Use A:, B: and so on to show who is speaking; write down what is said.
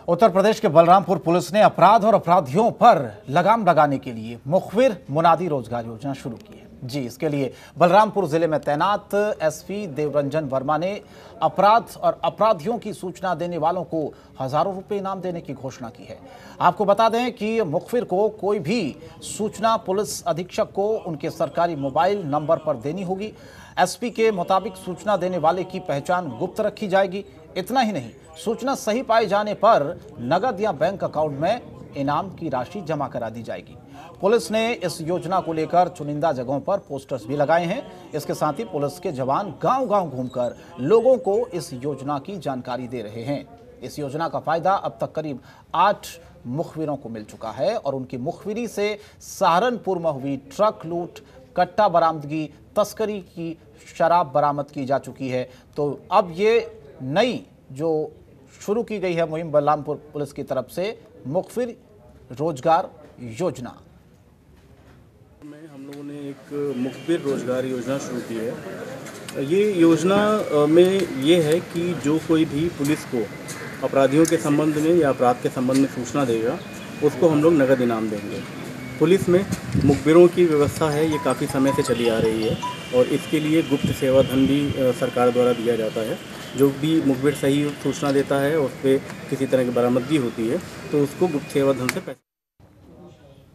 A: उत्तर प्रदेश के बलरामपुर पुलिस ने अपराध और अपराधियों पर लगाम लगाने के लिए मुखबिर मुनादी रोजगार योजना शुरू की है। जी, इसके लिए बलरामपुर जिले में तैनात एसपी देवरंजन वर्मा ने अपराध और अपराधियों की सूचना देने वालों को हजारों रुपए इनाम देने की घोषणा की है। आपको बता दें कि मुखबिर को कोई भी सूचना पुलिस अधीक्षक को उनके सरकारी मोबाइल नंबर पर देनी होगी। एसपी के मुताबिक सूचना देने वाले की पहचान गुप्त रखी जाएगी। इतना ही नहीं, सूचना सही पाए जाने पर नगद या बैंक अकाउंट में इनाम की राशि जमा करा दी जाएगी। पुलिस ने इस योजना को लेकर चुनिंदा जगहों पर पोस्टर्स भी लगाए हैं। इसके साथ ही पुलिस के जवान गांव-गांव घूमकर लोगों को इस योजना की जानकारी दे रहे हैं। इस योजना का फायदा अब तक करीब 8 मुखबिरों को मिल चुका है और उनकी मुखबिरी से सहारनपुर में हुई ट्रक लूट, कट्टा बरामदगी, तस्करी की शराब बरामद की जा चुकी है। तो अब ये नई जो शुरू की गई है मुहिम बलरामपुर पुलिस की तरफ से, मुखबिर रोजगार योजना
B: में हम लोगों ने एक मुखबिर रोजगार योजना शुरू की है। ये योजना में ये है कि जो कोई भी पुलिस को अपराधियों के संबंध में या अपराध के संबंध में सूचना देगा, उसको हम लोग नगद इनाम देंगे। पुलिस में मुखबिरों की व्यवस्था है, ये काफ़ी समय से चली आ रही है और इसके लिए गुप्त सेवा धन भी सरकार द्वारा दिया जाता है। जो भी मुखबिर सही सूचना देता है, उस पर किसी तरह की बरामदगी होती है तो उसको गुप्त सेवा धन से पैसे